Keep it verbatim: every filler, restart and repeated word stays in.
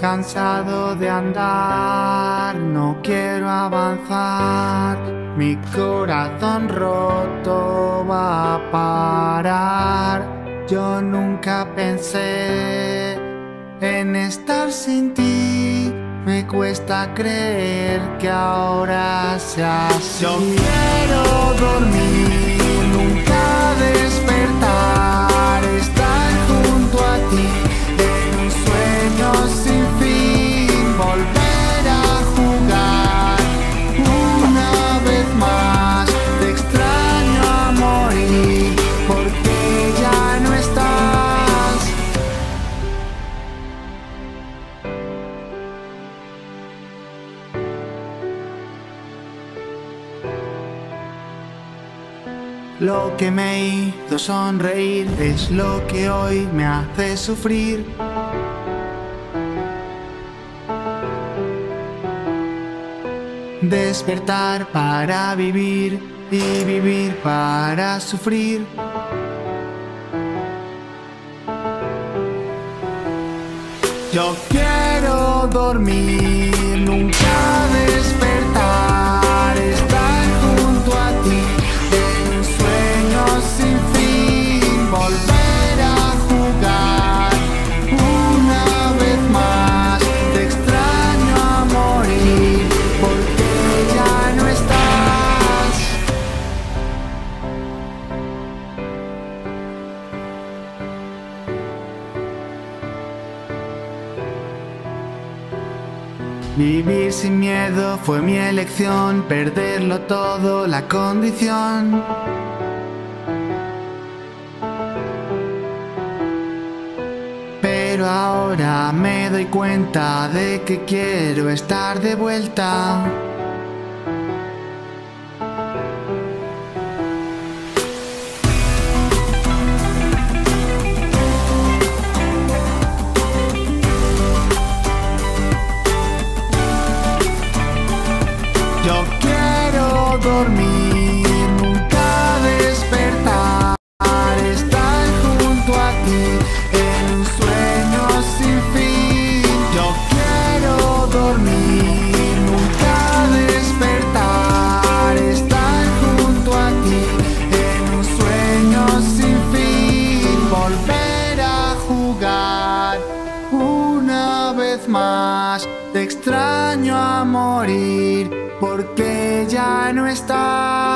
Cansado de andar, no quiero avanzar. Mi corazón roto va a parar. Yo nunca pensé en estar sin ti. Me cuesta creer que ahora sea así. Yo quiero dormir, nunca despertar, estar junto a ti en un sueño sin fin, volver a jugar una vez más. Te extraño a morir porque ya no estás. Lo que me hizo sonreír es lo que hoy me hace sufrir. Despertar para vivir y vivir para sufrir. Yo quiero dormir, nunca despertar, estar junto a ti en un sueño sin fin, volver a jugar una vez más. Te extraño a morir porque ya no estás. Vivir sin miedo fue mi elección, perderlo todo la condición. Pero ahora me doy cuenta de que quiero estar de vuelta. Yo quiero dormir, nunca despertar, estar junto a ti en un sueño sin fin. Yo quiero dormir, nunca despertar, estar junto a ti en un sueño sin fin, volver a jugar una vez más. Te extraño a morir porque ya no estás.